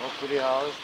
tree house.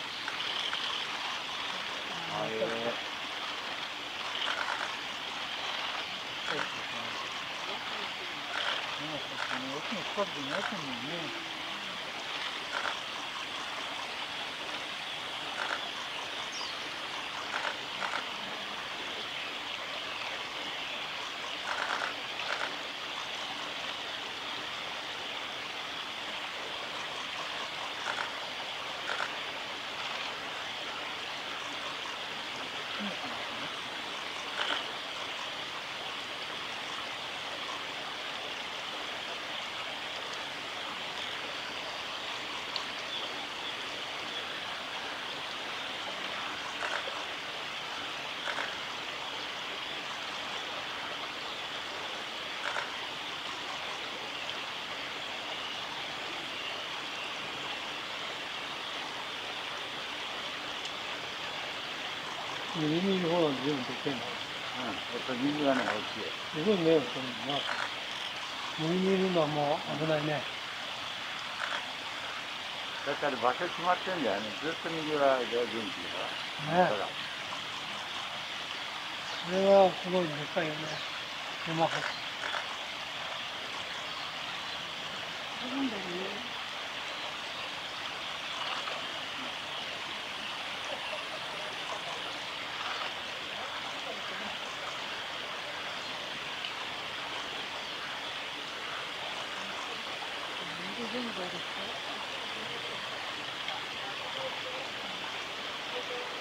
右の方は随分でっかいな。 やっぱり右がね、大きい。 すごいね、これな。右にいるのはもう危ないね。 だから場所決まってんだよね。ずっと右は元気だから。 ね。それはすごいでっかいよね。山橋。なんだろうね。全部ですか？